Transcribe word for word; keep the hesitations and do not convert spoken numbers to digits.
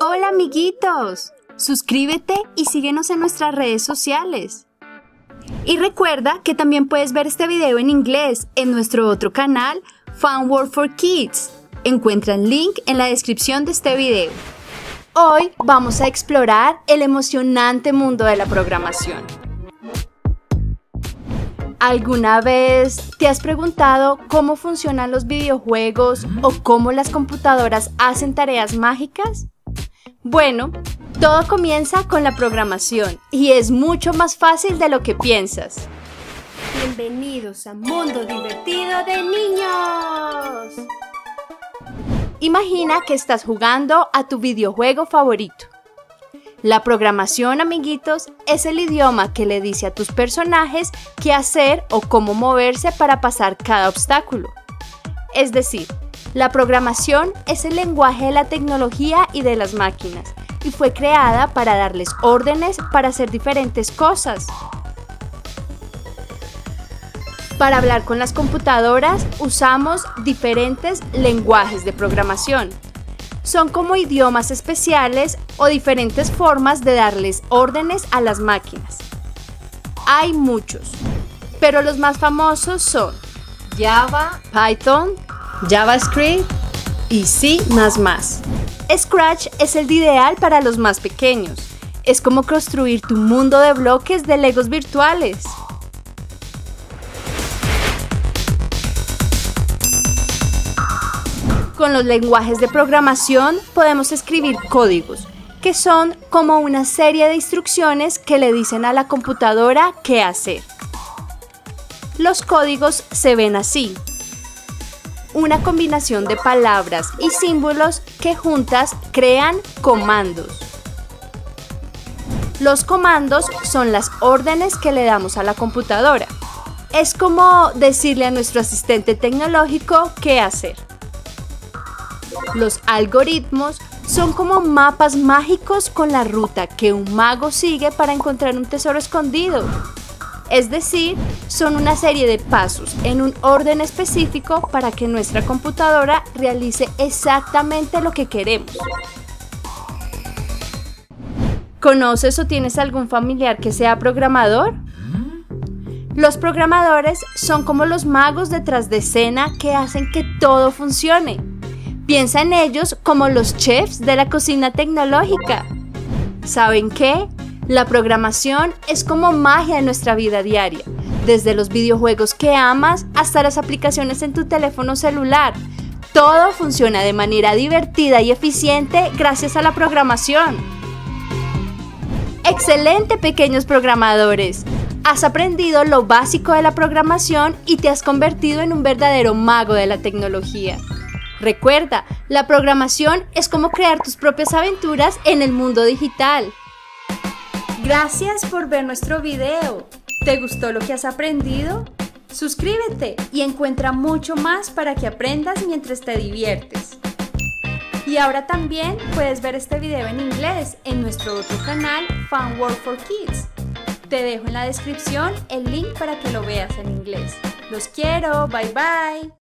Hola amiguitos, suscríbete y síguenos en nuestras redes sociales. Y recuerda que también puedes ver este video en inglés en nuestro otro canal, Fun World for Kids. Encuentra el link en la descripción de este video. Hoy vamos a explorar el emocionante mundo de la programación. ¿Alguna vez te has preguntado cómo funcionan los videojuegos o cómo las computadoras hacen tareas mágicas? Bueno, todo comienza con la programación y es mucho más fácil de lo que piensas. Bienvenidos a Mundo Divertido de Niños. Imagina que estás jugando a tu videojuego favorito. La programación, amiguitos, es el idioma que le dice a tus personajes qué hacer o cómo moverse para pasar cada obstáculo. Es decir, la programación es el lenguaje de la tecnología y de las máquinas, y fue creada para darles órdenes para hacer diferentes cosas. Para hablar con las computadoras usamos diferentes lenguajes de programación. Son como idiomas especiales o diferentes formas de darles órdenes a las máquinas. Hay muchos, pero los más famosos son Java, Python, JavaScript y C más más. Scratch es el ideal para los más pequeños. Es como construir tu mundo de bloques de Legos virtuales. Con los lenguajes de programación podemos escribir códigos, que son como una serie de instrucciones que le dicen a la computadora qué hacer. Los códigos se ven así: una combinación de palabras y símbolos que juntas crean comandos. Los comandos son las órdenes que le damos a la computadora. Es como decirle a nuestro asistente tecnológico qué hacer. Los algoritmos son como mapas mágicos con la ruta que un mago sigue para encontrar un tesoro escondido. Es decir, son una serie de pasos en un orden específico para que nuestra computadora realice exactamente lo que queremos. ¿Conoces o tienes algún familiar que sea programador? Los programadores son como los magos detrás de escena que hacen que todo funcione. Piensa en ellos como los chefs de la cocina tecnológica. ¿Saben qué? La programación es como magia en nuestra vida diaria, desde los videojuegos que amas hasta las aplicaciones en tu teléfono celular. Todo funciona de manera divertida y eficiente gracias a la programación. ¡Excelente, pequeños programadores! Has aprendido lo básico de la programación y te has convertido en un verdadero mago de la tecnología. Recuerda, la programación es como crear tus propias aventuras en el mundo digital. Gracias por ver nuestro video. ¿Te gustó lo que has aprendido? Suscríbete y encuentra mucho más para que aprendas mientras te diviertes. Y ahora también puedes ver este video en inglés en nuestro otro canal, Fun World for Kids. Te dejo en la descripción el link para que lo veas en inglés. Los quiero, bye bye.